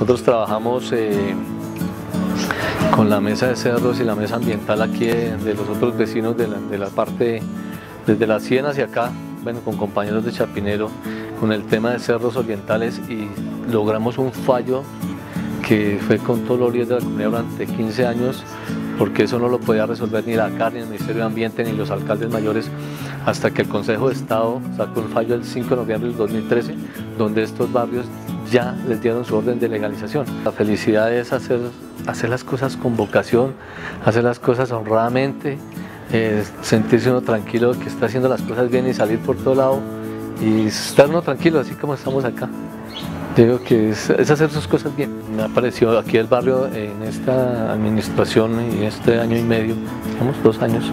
Nosotros trabajamos con la mesa de cerros y la mesa ambiental aquí de los otros vecinos de la parte, desde la Sien hacia acá, bueno, con compañeros de Chapinero, con el tema de cerros orientales, y logramos un fallo que fue con todos los líderes de la comunidad durante 15 años, porque eso no lo podía resolver ni la CAR, ni el Ministerio de Ambiente, ni los alcaldes mayores, hasta que el Consejo de Estado sacó un fallo el 5 de noviembre del 2013, donde estos barrios ya les dieron su orden de legalización. La felicidad es hacer las cosas con vocación, hacer las cosas honradamente, sentirse uno tranquilo que está haciendo las cosas bien y salir por todo lado y estar uno tranquilo, así como estamos acá. Digo que es hacer sus cosas bien. Me ha parecido aquí el barrio en esta administración y este año y medio, digamos 2 años,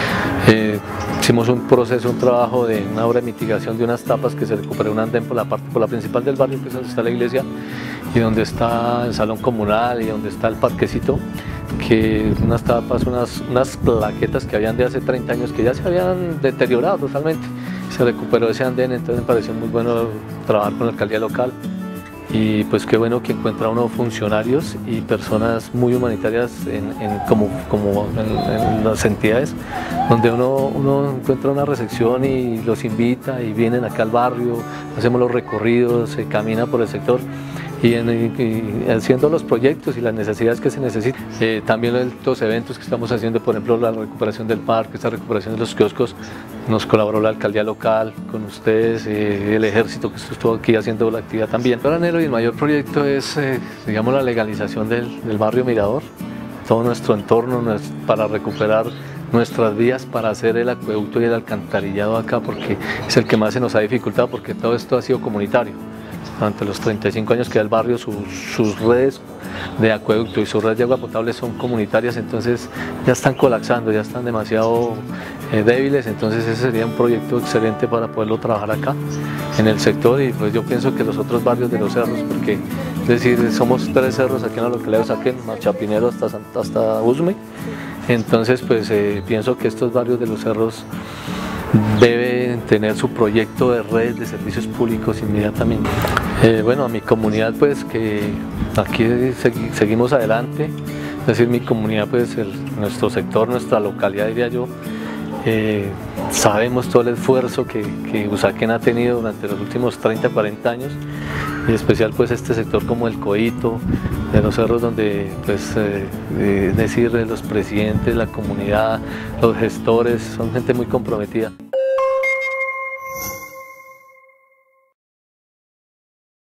hicimos un proceso, un trabajo de una obra de mitigación de unas tapas que se recuperó un andén por la principal del barrio, que es donde está la iglesia y donde está el salón comunal y donde está el parquecito, que unas tapas, unas plaquetas que habían de hace 30 años que ya se habían deteriorado totalmente. Se recuperó ese andén, entonces me pareció muy bueno trabajar con la alcaldía local. Y pues qué bueno que encuentra uno funcionarios y personas muy humanitarias como en las entidades, donde uno encuentra una recepción y los invita y vienen acá al barrio, hacemos los recorridos, se camina por el sector y haciendo los proyectos y las necesidades que se necesitan. También los eventos que estamos haciendo, por ejemplo la recuperación del parque, esta recuperación de los kioscos, nos colaboró la alcaldía local con ustedes, el ejército que estuvo aquí haciendo la actividad también. El anhelo y el mayor proyecto es, digamos, la legalización del barrio Mirador, todo nuestro entorno para recuperar nuestras vías, para hacer el acueducto y el alcantarillado acá, porque es el que más se nos ha dificultado, porque todo esto ha sido comunitario. Durante los 35 años que da el barrio, sus redes de acueducto y sus redes de agua potable son comunitarias, entonces ya están colapsando, ya están demasiado débiles, entonces ese sería un proyecto excelente para poderlo trabajar acá en el sector. Y pues yo pienso que los otros barrios de los cerros, porque es decir, somos 3 cerros aquí en la localidad de Usaquén, Chapinero hasta Usme, entonces pues pienso que estos barrios de los cerros deben tener su proyecto de redes de servicios públicos inmediatamente. Bueno, a mi comunidad, pues que aquí seguimos adelante, es decir, mi comunidad, pues nuestro sector, nuestra localidad, diría yo, sabemos todo el esfuerzo que Usaquén ha tenido durante los últimos 30, 40 años, y en especial pues este sector como el Coito, de los cerros, donde pues es decir, los presidentes, la comunidad, los gestores, son gente muy comprometida.